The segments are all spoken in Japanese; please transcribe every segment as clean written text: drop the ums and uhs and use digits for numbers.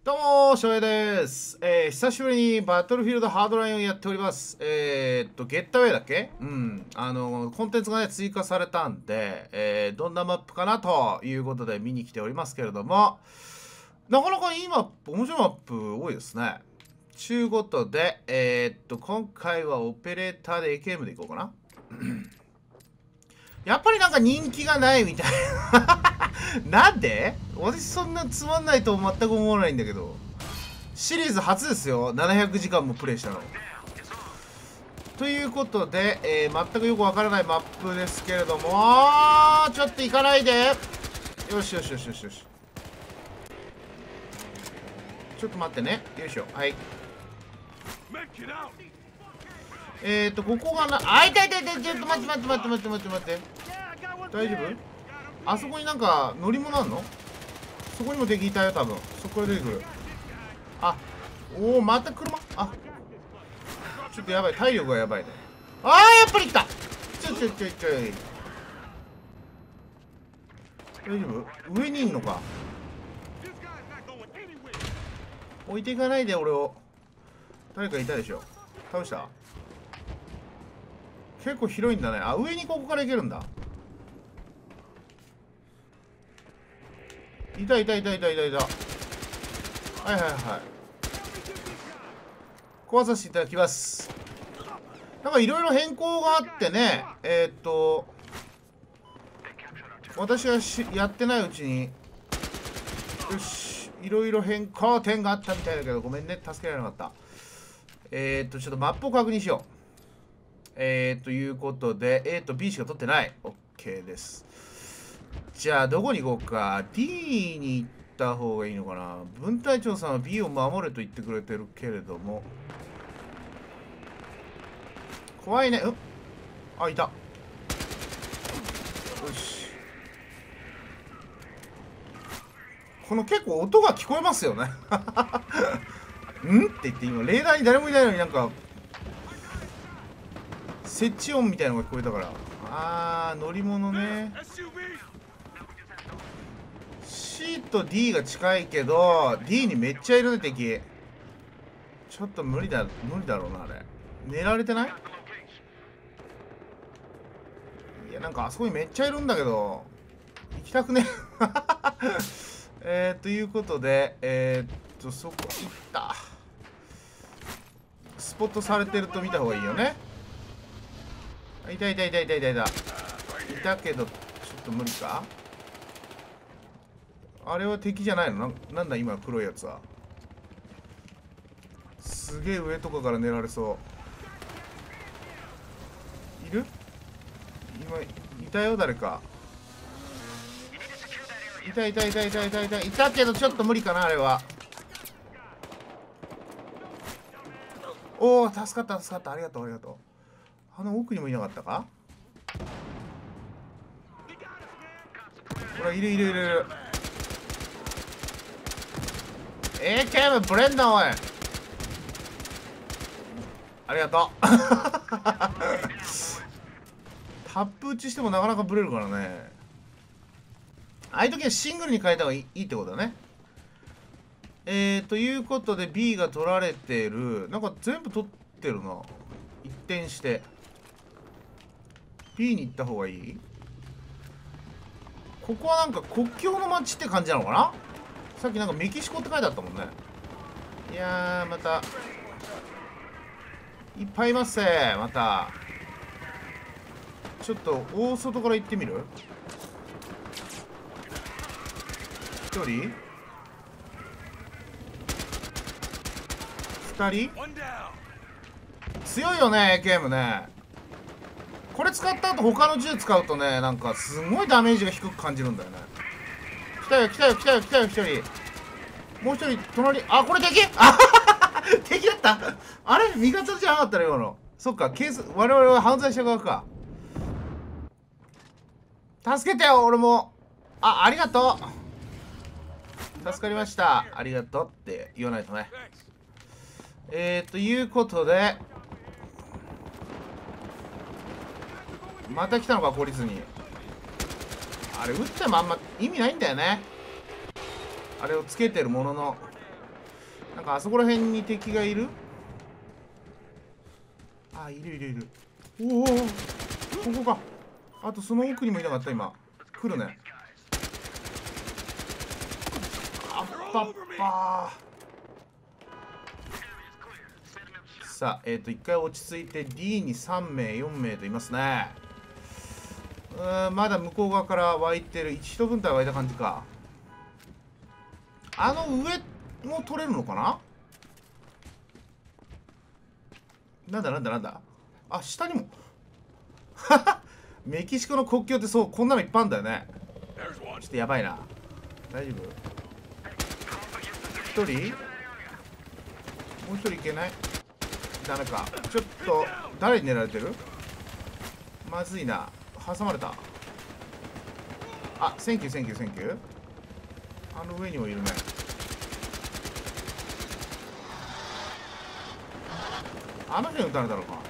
どうも翔平です。久しぶりにバトルフィールドハードラインをやっております。ゲッタウェイだっけ？コンテンツがね、追加されたんで、どんなマップかなということで見に来ておりますけれども、なかなかいいマップ、面白いマップ多いですね。ちゅうことで、今回はオペレーターで AKM でいこうかな。やっぱりなんか人気がないみたいな。なんで？私そんなつまんないと全く思わないんだけど。シリーズ初ですよ。700時間もプレイしたの。ということで、全くよくわからないマップですけれども、ちょっと行かないで。よしよしよしよしよし。ちょっと待ってね。よいしょ。はい。ここがな、痛い痛い痛い、ちょっと待って待って待って待って待って待って。大丈夫？あそこになんか乗り物あんの？そこにも敵いたよ、多分。そこから出てくる。あ、おお、また車。あ、ちょっとやばい。体力がやばいね。あー、やっぱり来た。ちょい。大丈夫？上にいんのか？置いていかないで、俺を。誰かいたでしょ。倒した？結構広いんだね。あ、上にここから行けるんだ。いた。はいはいはい。壊させていただきます。なんかいろいろ変更があってね、私がやってないうちに、よし、いろいろ変更点があったみたいだけど、ごめんね、助けられなかった。ちょっとマップを確認しよう。ということで、A と B しか取ってない。OK です。じゃあ、どこに行こうか。D に行った方がいいのかな。分隊長さんは B を守れと言ってくれてるけれども。怖いね。あ、いた。よし。この結構音が聞こえますよね。んって言って今、レーダーに誰もいないのになんか、設置音みたいなのが聞こえたから。乗り物ね。C と D が近いけど、D にめっちゃいるね、敵。ちょっと無理だろうな、あれ。寝られてない？いや、なんかあそこにめっちゃいるんだけど、行きたくね。ということで、そこ行った。スポットされてると見た方がいいよね。いた。いたけど、ちょっと無理か？あれは敵じゃないの？なんだ今黒いやつは。すげえ上とかから寝られそう。いる？今、いたよ、誰か。いたけど、ちょっと無理かな、あれは。おお、助かった。ありがとう。あの奥にもいなかったか？ほら、いる。AKM ブレンダー、おい。ありがとう。タップ打ちしてもなかなかブレるからね。ああいう時はシングルに変えた方がいいってことだね。ということで B が取られてる。なんか全部取ってるな。一転して。B に行った方がいい？ここはなんか国境の街って感じなのかな？さっきなんかメキシコって書いてあったもんね。いやー、また。いっぱいいますね、また。ちょっと大外から行ってみる？一人？二人？強いよね、ゲームね。これ使った後他の銃使うとね、なんかすごいダメージが低く感じるんだよね。来たよ、一人。もう一人、隣、あ、これ敵？あ敵だった。あれ味方じゃなかったの今の。そっか、我々は犯罪者側か。助けてよ、俺も。ありがとう。助かりました。ありがとうって言わないとね。ということで、また来たのか、懲りずに。あれ、撃ってもあんま意味ないんだよね。あれをつけてるものの。 なんかあそこら辺に敵がいる。あ、いるいるいる。おお、ここか。あとその奥にもいなかった。今来るね。あっぱっぱー。さあ一回落ち着いて D に3名4名といますね。まだ向こう側から湧いてる。1分隊湧いた感じか。あの上も取れるのかな。なんだなんだなんだ。あ、下にもメキシコの国境ってそう、こんなのいっぱいあるんだよね。ちょっとやばいな。大丈夫。一人もう一人いけない。ダメか。ちょっと誰に狙われてる。まずいな。挟まれた。あ、センキューセンキューセンキュー。あの上にもいるね。あの人に撃たれたのか。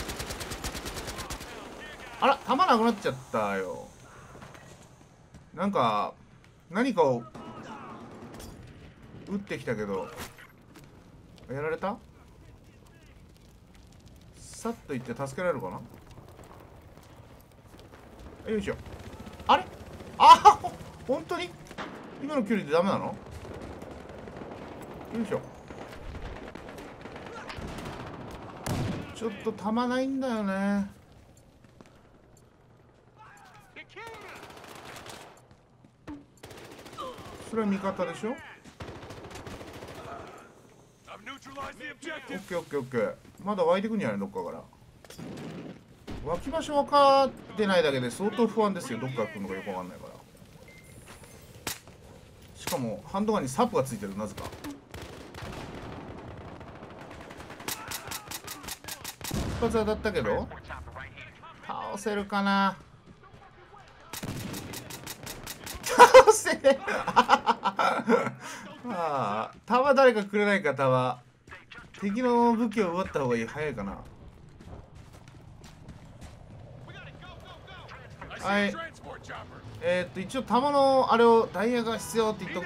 あら、弾なくなっちゃったよ。なんか何かを撃ってきたけどやられた。さっと行って助けられるかな。よいしょ。あれ、ああ、本当に今の距離でダメなの。よいしょ。ちょっと弾ないんだよね。それは味方でしょ。オッケーオッケーオッケー。まだ湧いてくんじゃない。どっかから湧き場所分かってないだけで相当不安ですよ。どっから来るのかよく分かんないから。しかもハンドガンにサプがついてる。なぜか一発当たったけど倒せるかな。倒せねああ、弾誰かくれないか。弾敵の武器を奪った方がいい。早いかな。はい。一応弾のあれを弾薬が必要って言っとく。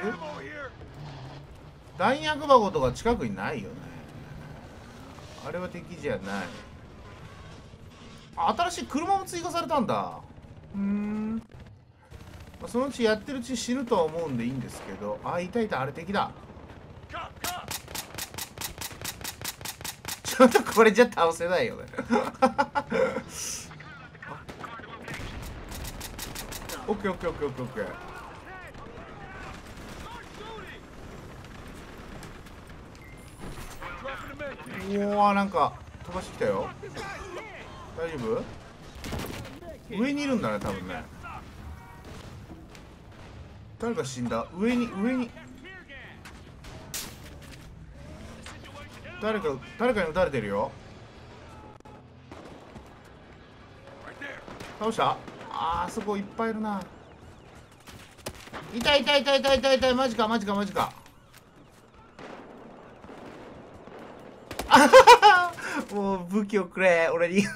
弾薬箱とか近くにないよね。あれは敵じゃない。新しい車も追加されたんだ。そのうちやってるうち死ぬとは思うんでいいんですけど。あ、いたいた。あれ敵だ。ちょっとこれじゃ倒せないよねオッケーオッケーオッケーオッケーオッケー。うわー、なんか飛ばしてきたよ。大丈夫。上にいるんだね多分ね。誰か死んだ。上に誰かに撃たれてるよ。倒した。あそこいっぱいいるな。痛い痛い痛い痛い痛い痛い。マジかマジかマジか。もう武器をくれ俺に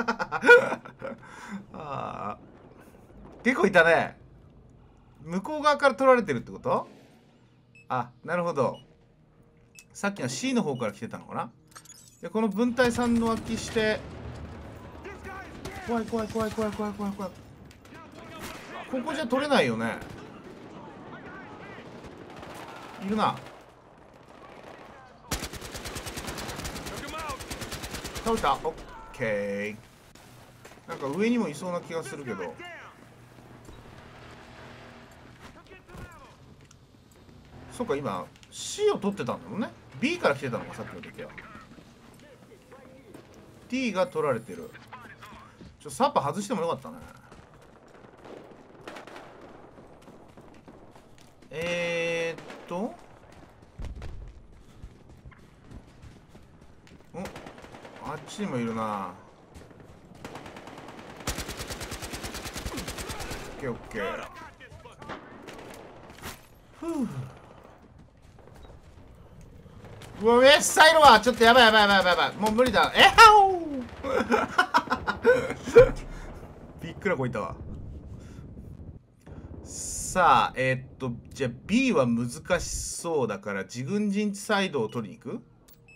あ、結構いたね。向こう側から取られてるってこと。あ、なるほど。さっきの C の方から来てたのかな。でこの分隊さんの脇して怖い怖い怖い怖い怖い怖い怖い。ここじゃ取れないよね。いるな。倒した。オッケー。なんか上にもいそうな気がするけど。そうか、今 C を取ってたんだもんね。 B から来てたのかさっきの時は。 T が取られてる。サッパ外してもよかったね。あっちにもいるな。オッケーオッケー。ふう。うわ、めっさいるわ。ちょっとやばいやばいやばいやばい。もう無理だ。はおびっくらこいたわ。 さあじゃあ B は難しそうだから自軍陣地サイドを取りに行く。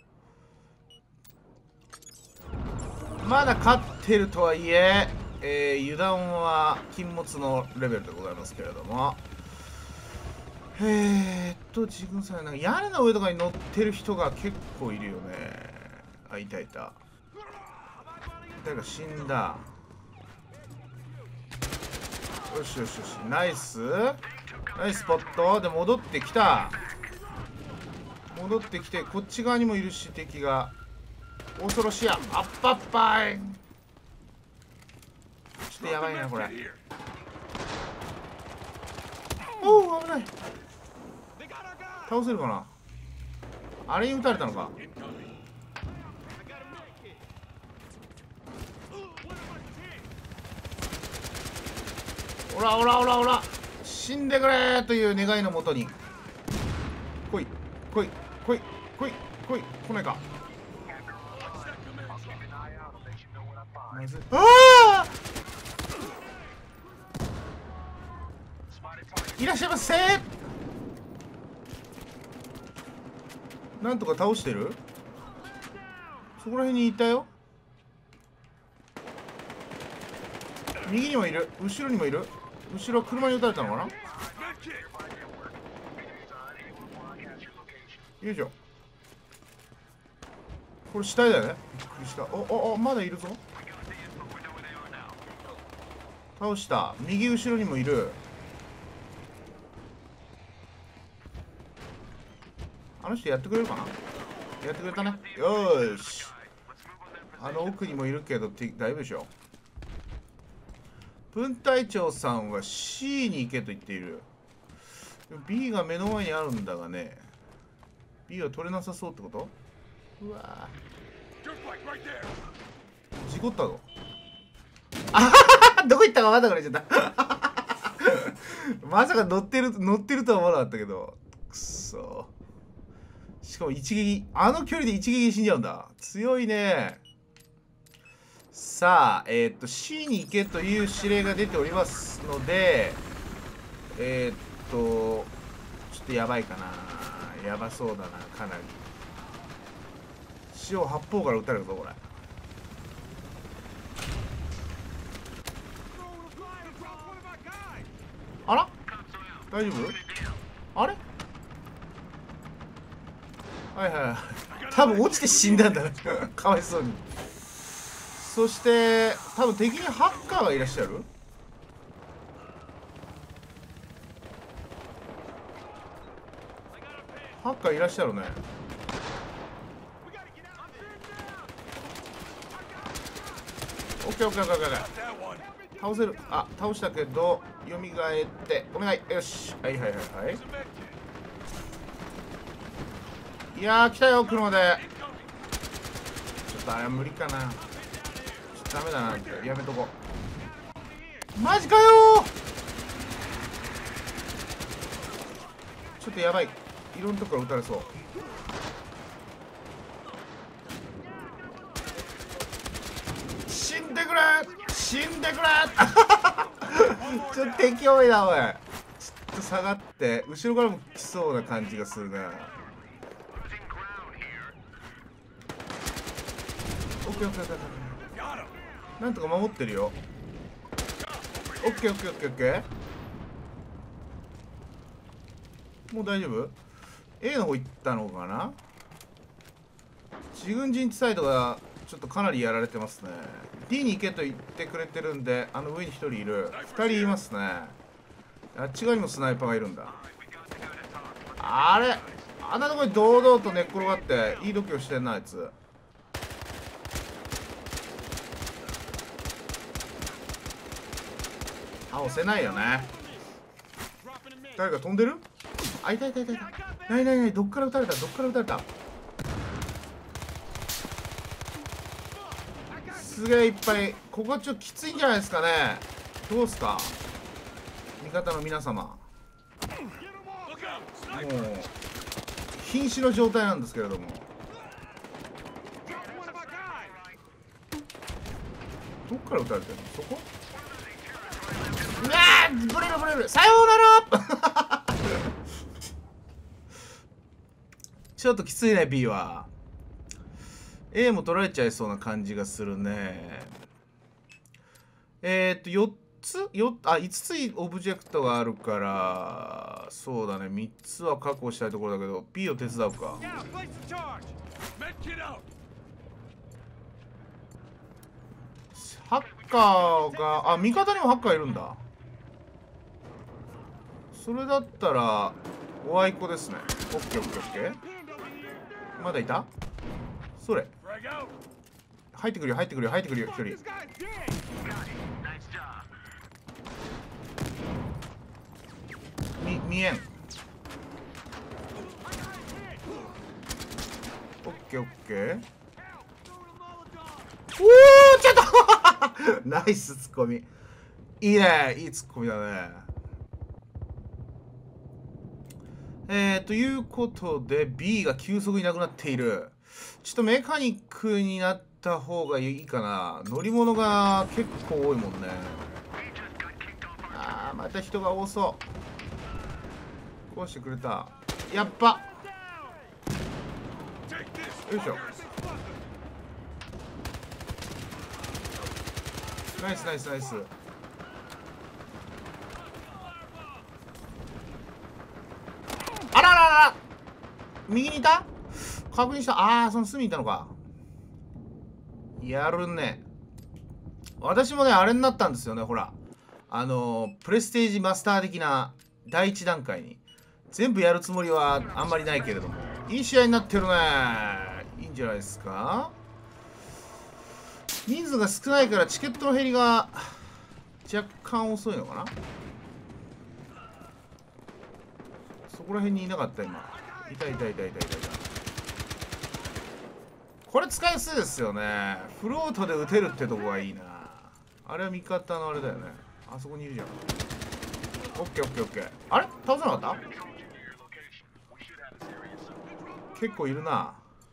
まだ勝ってるとはいえ油断は禁物のレベルでございますけれども、自軍サイドなんか屋根の上とかに乗ってる人が結構いるよね。あ、いたいた。誰か死んだ。よしよしよし、ナイスナイスポットで戻ってきた。戻ってきてこっち側にもいるし敵が恐ろしいや。アッパッパイちょっとやばいなこれ。おお危ない。倒せるかな。あれに撃たれたのか。おらおらおらおら、死んでくれという願いのもとに来い来い来い来い来い。来ないか。まずああいらっしゃいませ。なんとか倒してる。そこら辺にいたよ。右にもいる、後ろにもいる。後ろ車に撃たれたのかな。よいしょ。これ死体だよね。びっくりした。おまだいるぞ。倒した。右後ろにもいる。あの人やってくれるかな。やってくれたね。よーし。あの奥にもいるけど大丈夫でしょ。分隊長さんは C に行けと言っている。 B が目の前にあるんだがね。 B は取れなさそうってこと。うわー事故ったぞ。あははどこ行ったかまだから言っちゃったまさか乗ってるとは思わなかったけど、くそ。しかも一撃、あの距離で一撃死んじゃうんだ。強いね。さあC に行けという指令が出ておりますので、ちょっとやばいかな。やばそうだな、かなり。塩八方から撃たれるぞこれ。あら大丈夫。あれはいはいはい。多分落ちて死んだんだなかわいそうに。そして多分敵にハッカーがいらっしゃる。ハッカーいらっしゃるね。オッケーオッケーオッケーオッケー。倒せる。あ、倒したけど蘇ってお願い。よし。はいはいはいはい。いやー来たよ車で。ちょっとあれ無理かな。ちょっとダメだな。やめとこう。マジかよー。ちょっとやばい。いろんなとこから撃たれそう。死んでくれ死んでくれちょっと敵多いなおい。ちょっと下がって後ろからも来そうな感じがするな。オッケーオッケーオッケー。なんとか守ってるよ。オッケーオッケーオッケーオッケー。もう大丈夫。 A の方行ったのかな。自軍陣地サイドがちょっとかなりやられてますね。 D に行けと言ってくれてるんで、あの上に1人いる。2人いますね。あっち側にもスナイパーがいるんだ。あれあんなとこに堂々と寝っ転がっていい度胸してんなあいつ。あ、押せないよね。誰か飛んでる。あ、いたいたいたいた。ないないない。どっから撃たれた。どっから撃たれた。すげえいっぱい。ここちょっときついんじゃないですかね。どうすか味方の皆様。もう瀕死の状態なんですけれども。どっから撃たれてるの。そこブレるブレる、さようならちょっときついね B は。 A も取られちゃいそうな感じがするね。4つ5つオブジェクトがあるから、そうだね、3つは確保したいところだけど B を手伝うか。ハッカーが味方にもハッカーいるんだ。それだったらおあいこですね。オッケーオッケーオッケー。まだいた？それ入ってくるよ入ってくるよ入ってくるよ。一人見えん。オッケーオッケー。おお、ちょっとナイスツッコミ。いいね、いいツッコミだね。ということで B が急速になくなっている。ちょっとメカニックになった方がいいかな。乗り物が結構多いもんね。あー、また人が多そう。壊してくれた。やっぱよいしょ。ナイスナイスナイス。あらららら、右にいた？確認した。ああ、その隅にいたのか。やるね。私もね、あれになったんですよね、ほら。プレステージマスター的な第一段階に。全部やるつもりはあんまりないけれども。いい試合になってるね。いいんじゃないですか。人数が少ないからチケットの減りが若干遅いのかな。そこら辺にいなかった今。いたいたいたいたいたいた。これ使いやすいですよね。フロートで撃てるってとこがいいな。あれは味方のあれだよね。あそこにいるじゃん。オッケーオッケーオッケー。あれ倒さなかった？結構いるな。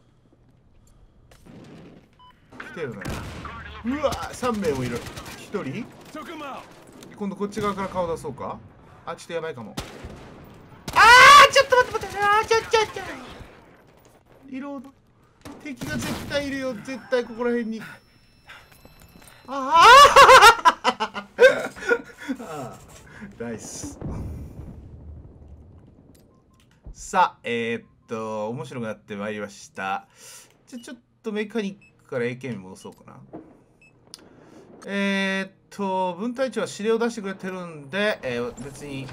来てるね。うわー、3名もいる。1人今度こっち側から顔出そうか。あ、ちょっとやばいかも。あー、ちょっと待って待って。あー、ちょリロード。敵が絶対いるよ。絶対ここら辺に。ああナイス。さあ、面白くなってまいりました。ちょっとメカニックから AK に戻そうかな。分隊長は指令を出してくれてるんで、別に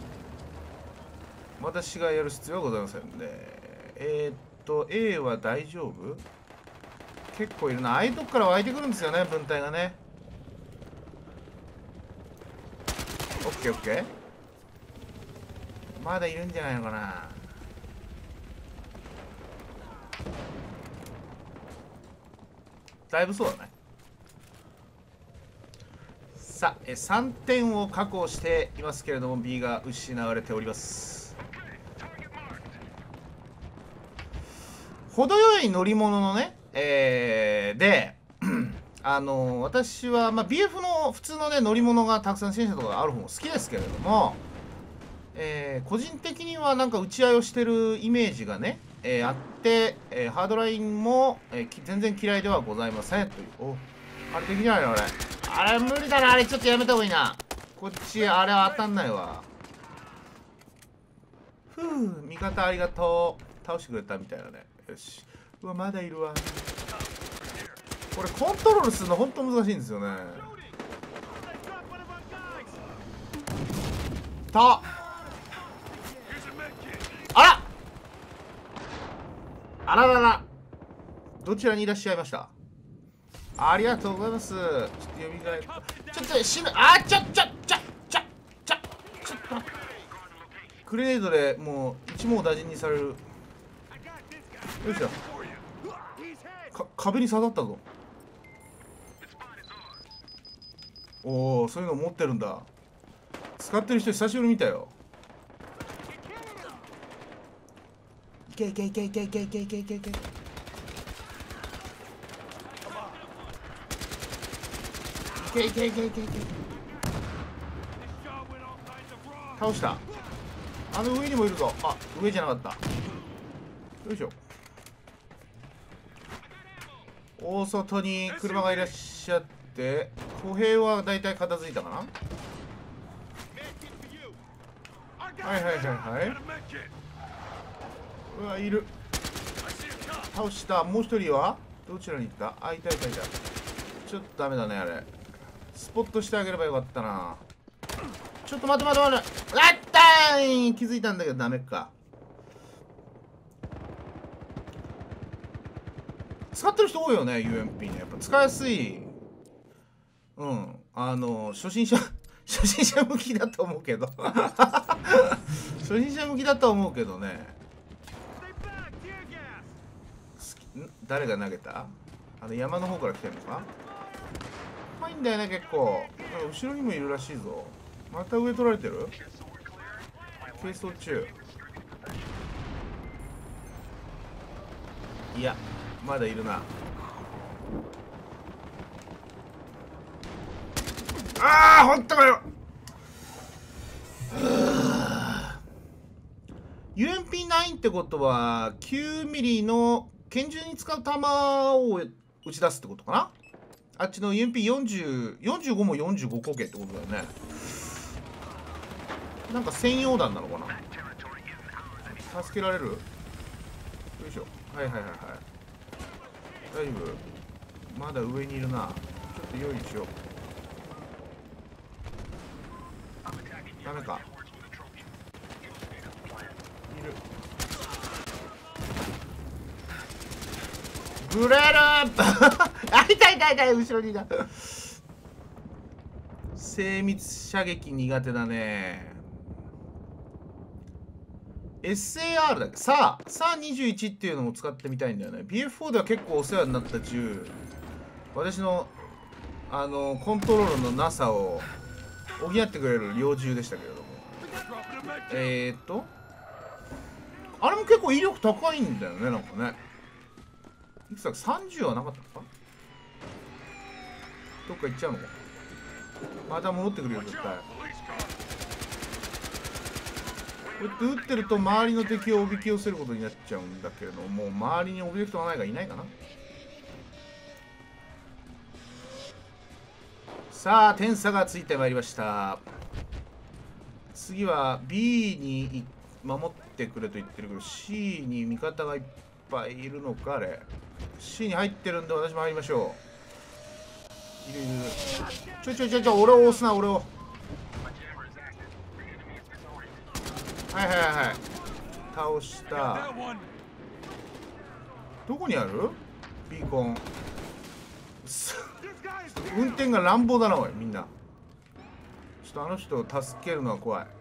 私がやる必要はございませんで、A は大丈夫？結構いるな。ああいうとこから湧いてくるんですよね、分隊がね。オッケーオッケー。まだいるんじゃないのかな。だいぶそうだね。さあ、3点を確保していますけれども B が失われております。程よい乗り物のね、で私は、BF の普通のね乗り物がたくさん戦車とかがある方も好きですけれども、個人的にはなんか打ち合いをしてるイメージがね、あって、ハードラインも、全然嫌いではございませんという。お、あれできないのあれ。あれ無理だな。あれちょっとやめた方がいいな。こっちあれは当たんないわ。ふう、味方ありがとう。倒してくれたみたいだね。よし。うわ、まだいるわ。これコントロールするのほんと難しいんですよね。たあららら、どちらにいらっしゃいました？ありがとうございます。ちょっと読み替え、ちょっと死ぬ。あ、ちょっとグレードでもう一網打尽にされる。よいしょ。壁に刺さったぞ。おお、そういうの持ってるんだ。使ってる人久しぶり見たよ。いけいけいけいけいけいけいけいけいけ。いけいけいけいけいけ。 倒した。あの上にもいるぞ。あ、上じゃなかった。よいしょ。大外に車がいらっしゃって、歩兵はだいたい片付いたかな。はいはいはいはい。うわ、いる。倒した。もう一人はどちらに行った。あ、いたいたいた。ちょっとダメだね、あれ。スポットしてあげればよかったな。ちょっと待って待って待って。あったーい、気づいたんだけどダメか。使ってる人多いよね、UMP ね。やっぱ使いやすい。うん。初心者初心者向きだと思うけど初心者向きだと思うけどね。誰が投げた。山の方から来てるのか。怖いんだよね、結構。後ろにもいるらしいぞ。また上取られてる。軽装中。いや、まだいるな。ああ、ほんとかよ。UMP9 ってことは9ミリの拳銃に使う弾を打ち出すってことかな。あっちの UMP40、45も45口径ってことだよね。なんか専用弾なのかな。助けられる。よいしょ。はいはいはいはい。大丈夫。まだ上にいるな。ちょっと用意しよう。ダメか。いる。ブレるあ、痛い痛い痛い、後ろにいた。精密射撃苦手だね。SAR だっけ。さあ 21っていうのも使ってみたいんだよね。BF4 では結構お世話になった銃。私のコントロールのなさを補ってくれる猟銃でしたけれども。あれも結構威力高いんだよね、なんかね。いくつだっけ、30はなかったのか。どっか行っちゃうのか。また戻ってくるよ、絶対。こうやって撃ってると周りの敵をおびき寄せることになっちゃうんだけれども、もう周りにオブジェクトがないからいないかな。さあ、点差がついてまいりました。次は B に守ってくれと言ってるけど C に味方がいっぱいいるのか。あれ C に入ってるんで私も入りましょう。いるいる。ちょ俺を押すな、俺を。はいはいはい、倒した。どこにあるビーコン。運転が乱暴だなおい、みんな。ちょっとあの人を助けるのは怖い。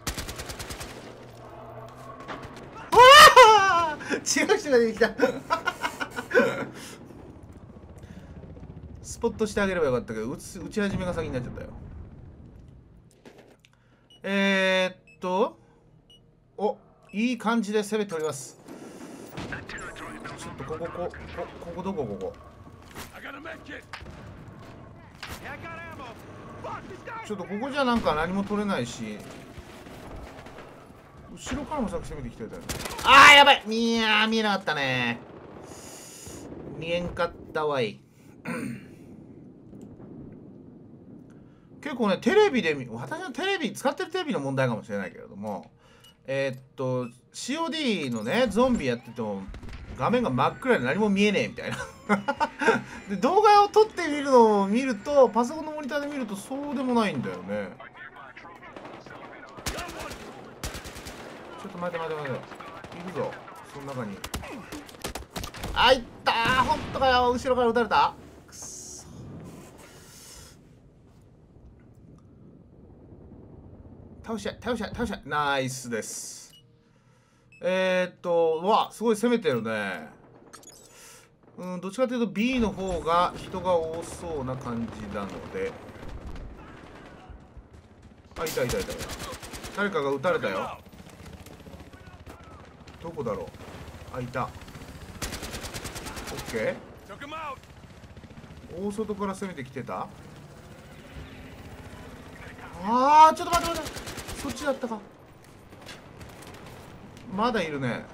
違う人が出てきたスポットしてあげればよかったけど、打ち始めが先になっちゃったよ。お、いい感じで攻めております。ちょっとここどこここ。ちょっとここじゃなんか何も取れないし、後ろからも先攻めてきてたよね。あーやばい、見えなかったね。見えんかったわい結構ね、テレビで私のテレビ使ってるテレビの問題かもしれないけれども、COD のねゾンビやってても画面が真っ暗で何も見えねえみたいなで動画を撮ってみるのを見ると、パソコンのモニターで見るとそうでもないんだよね。ちょっと待ているぞ、その中に。あ、いったー、ほんとかよ、後ろから撃たれた。くそ、倒しゃナイスです。うわ、すごい攻めてるね。どっちかというと B の方が人が多そうな感じなので。あ、いた。誰かが撃たれたよ。どこだろう。あ、いた。オッケー。大外から攻めてきてた。あー、ちょっと待って。 そっちだったか。まだいるね。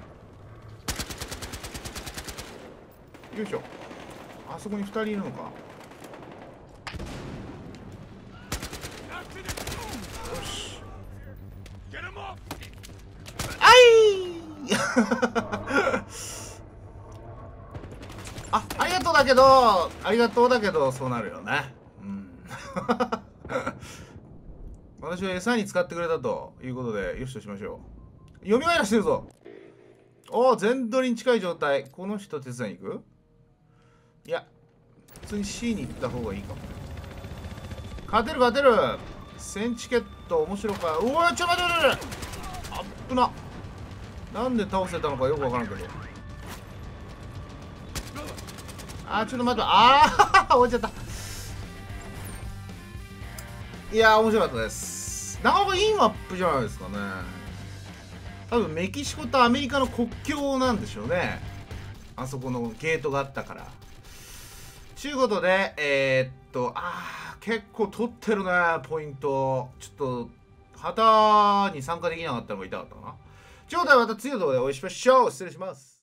よいしょ。あそこに2人いるのか。よし。あいありがとうだけど、ありがとうだけど、そうなるよね。うん。私は餌に使ってくれたということで、よしとしましょう。読み返らしてるぞ。おお、全取りに近い状態。この人手伝いに行く？いや、普通に C に行った方がいいかも。勝てる勝てる。センチケット面白か。うわ、ちょっと待って待って。あっぶな。なんで倒せたのかよくわからんけど。あー、ちょっと待って。ああ終わっちゃった。いやー、面白かったです。なかなかいいマップじゃないですかね。多分メキシコとアメリカの国境なんでしょうね。あそこのゲートがあったから。ちゅうことで、結構取ってるね、ポイント。ちょっと、旗に参加できなかったのが痛かったかな。ちゅうことでまた次の動画でお会いしましょう。失礼します。